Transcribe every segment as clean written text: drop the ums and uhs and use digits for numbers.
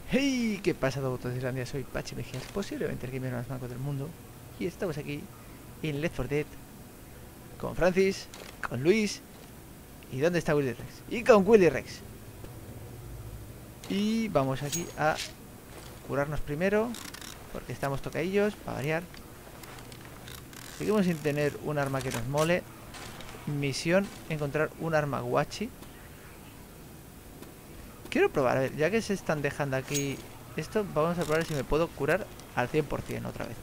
Hey, ¿qué pasa, Dogotos de Islandia? Soy Pachi Mejías, posiblemente el gamer más manco del mundo. Y estamos aquí en Left 4 Dead con Francis, con Luis. ¿Y dónde está Willy Rex? Y con Willy Rex. Y vamos aquí a curarnos primero, porque estamos tocadillos, para variar. Seguimos sin tener un arma que nos mole. Misión, encontrar un arma guachi. Quiero probar, a ver, ya que se están dejando aquí esto, vamos a probar si me puedo curar al 100% otra vez.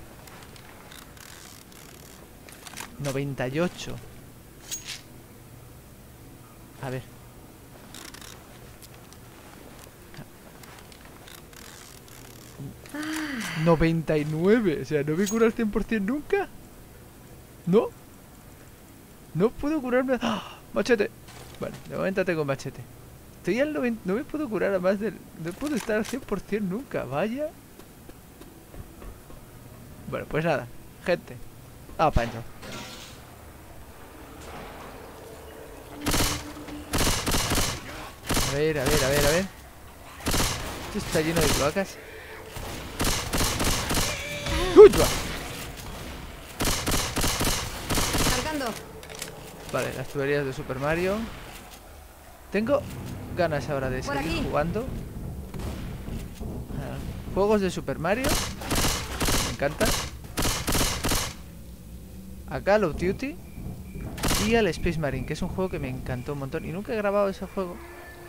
98. A ver. Ah. 99. O sea, ¿no me curo al 100% nunca? ¿No? No puedo curarme. ¡Ah! Machete. Vale, de momento tengo machete. Estoy al 90. No me puedo curar a más del. No puedo estar al 100% nunca. Vaya. Bueno, pues nada. Gente. Ah, para adentro. A ver, a ver, a ver, a ver. Esto está lleno de cloacas. ¡Uy, va! Cargando. Vale, las tuberías de Super Mario. Tengo ganas ahora de Por seguir aquí. jugando. Juegos de Super Mario. Me encanta. A Call of Duty. Y al Space Marine, que es un juego que me encantó un montón. Y nunca he grabado ese juego.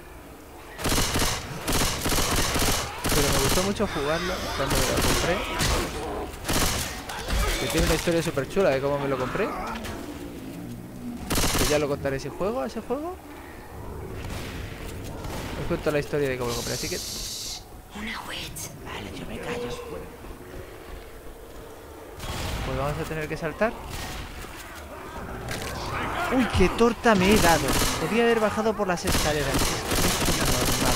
Pero me gustó mucho jugarlo cuando me lo compré. Que tiene una historia súper chula de cómo me lo compré. Que ya lo contaré si juego a ese juego. Os cuento la historia de cómo lo compré, así que... Una witch. Vale, yo me callo. Pues vamos a tener que saltar. ¡Uy, qué torta me he dado! Podría haber bajado por las escaleras. Es normal.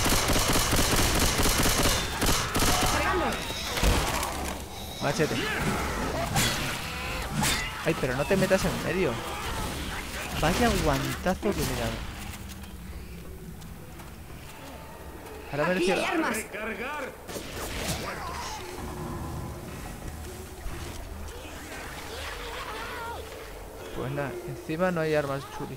Cargando. Machete. Ay, pero no te metas en medio. Vaya guantazo que me he dado. Ahora me Aquí hay refiero... armas. Pues nada, encima no hay armas chulis.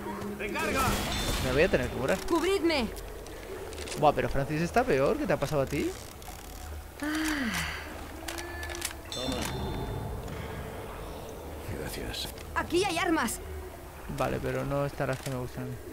Me voy a tener que curar. Cubridme. Buah, pero Francis está peor. ¿Qué te ha pasado a ti? Gracias. Aquí hay armas. Vale, pero no están las que me gustan a mí.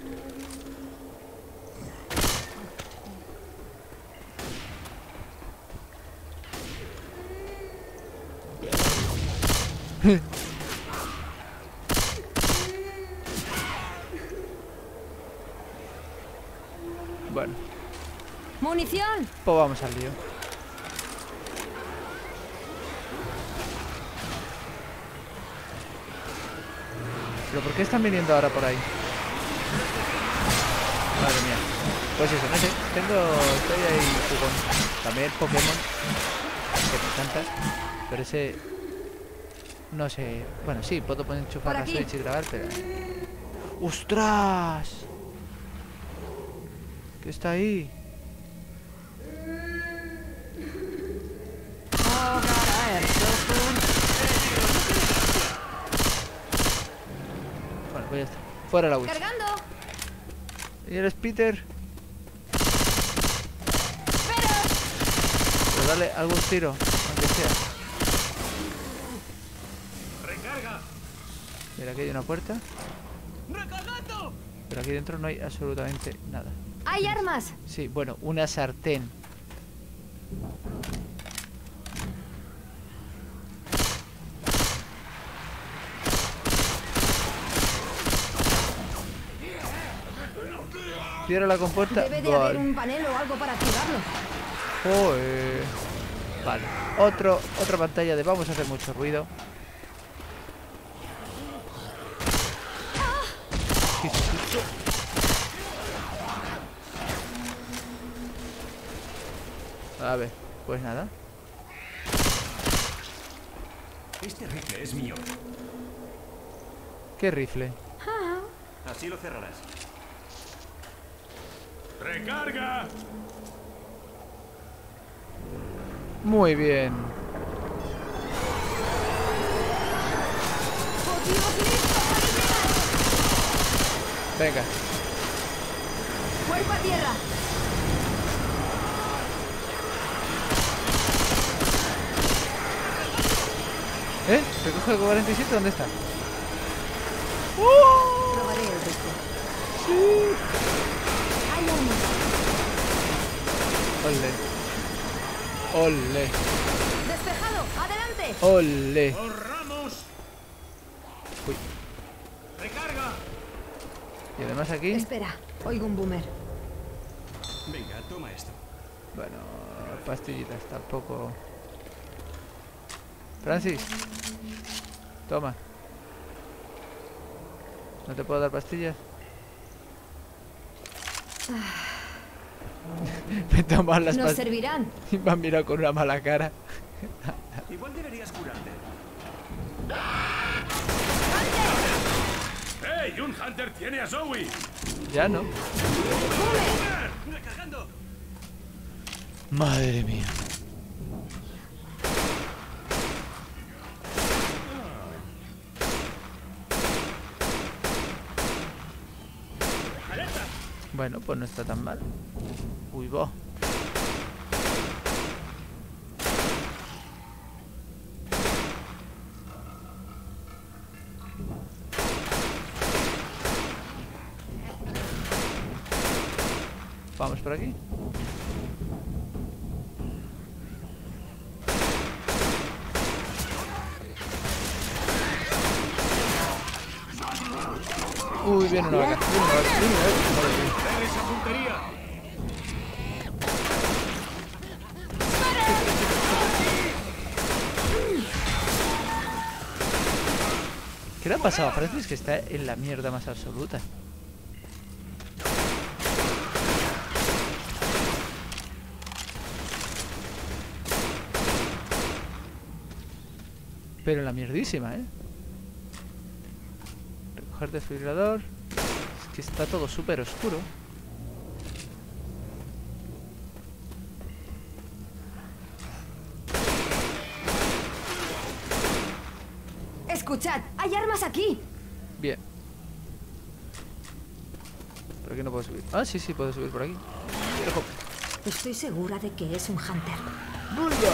Bueno, Munición. pues vamos al lío. ¿Pero por qué están viniendo ahora por ahí? Madre mía. Pues eso, no sé. Estoy ahí jugón. También Pokémon. Que me encanta. Pero ese... No sé. Bueno, sí, puedo poner enchufar Por la aquí. Switch y grabar, pero... ¡Ostras! ¿Qué está ahí? Oh, God, I am so full. Bueno, pues ya está. Fuera la Witch. Cargando. ¿Y eres Peter? Pero. Pues dale algún tiro, aunque sea. Mira, aquí hay una puerta. Pero aquí dentro no hay absolutamente nada. Hay armas. Sí, bueno, una sartén. Cierra la compuerta. Debe de haber Vale. un panel o algo para activarlo. Joder. Vale. Otra pantalla de vamos a hacer mucho ruido. ¿Qué es esto? A ver, pues nada. Este rifle es mío. ¿Qué rifle? Así lo cerrarás. ¡Recarga! Muy bien. Venga. Cuerpo a tierra. ¿Recoge el 47? ¿Dónde está? Probaré el resto. Sí. Hay armas. Ole. Ole. Despejado. Adelante. Ole. ¡Corramos! Uy. ¡Recarga! Y además aquí. Espera. Oigo un boomer. Venga, toma esto. Bueno, pastillitas tampoco. Francis. Toma. ¿No te puedo dar pastillas? Me toman las Nos pastillas. servirán. Y me han mirado con una mala cara. Igual deberías curarte. ¡Hey! ¡Un Hunter tiene a Zoe! Ya no. ¡Recargando! Madre mía. Bueno, pues no está tan mal. Uy, va. Vamos por aquí. Uy, viene una vaca. Viene una vaca. Viene una vaca. Madre mía. ¡Ven esa puntería! ¿Qué le ha pasado a Francis que está en la mierda más absoluta? Pero en la mierdísima, ¿eh? Recoger desfibrilador. Es que está todo súper oscuro. Escuchad. Hay armas aquí. Bien. Por aquí no puedo subir. Ah, sí, sí, puedo subir por aquí. Ojo. Estoy segura de que es un hunter. ¡Bulga!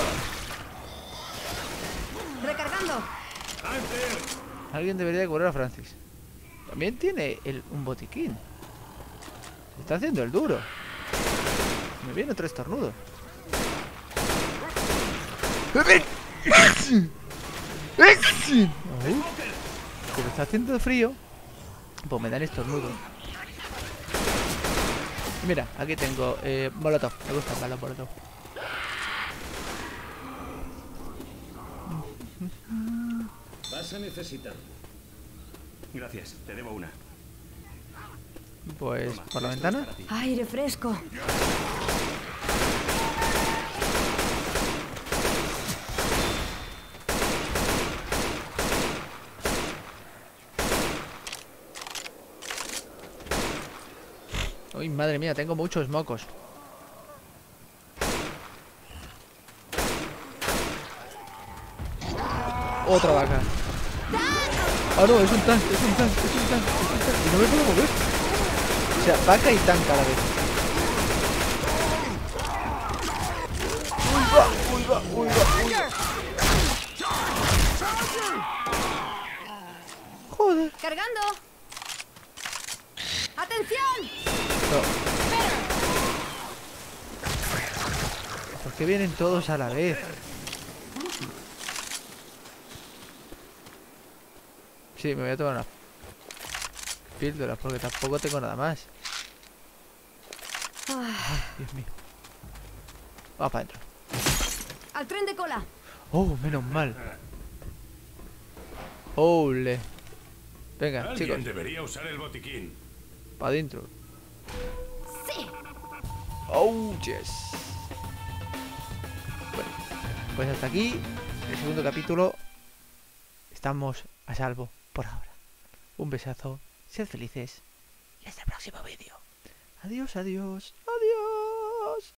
Recargando. ¡Hunter! Alguien debería de curar a Francis. También tiene un botiquín. Se está haciendo el duro. Me viene otro estornudo. Como está haciendo frío, pues me dan estornudo. Y mira, aquí tengo molotov. Me gustan más los molotov. Vas a necesitar. Gracias, te debo una. Pues Toma, por la esto es ventana. para ti. Aire fresco. Uy, madre mía, tengo muchos mocos. Otra vaca. Ah, no, es un tank, es un tank, es un tank, es un tank. Y no me puedo mover. O sea, vaca y tank a la vez. Uy, va, uy, va, uy, va, uy, va. Joder. Cargando. ¡Atención! No. ¿Por qué vienen todos a la vez? Sí, me voy a tomar unas píldoras porque tampoco tengo nada más. Ay, Dios mío. Vamos para adentro. Al tren de cola. Oh, menos mal. Ole. Venga, Alguien chicos, debería usar el botiquín. para adentro. Sí. Oh, yes. Bueno, pues hasta aquí el segundo capítulo. Estamos a salvo por ahora. Un besazo, sed felices y hasta el próximo vídeo. Adiós, adiós, adiós.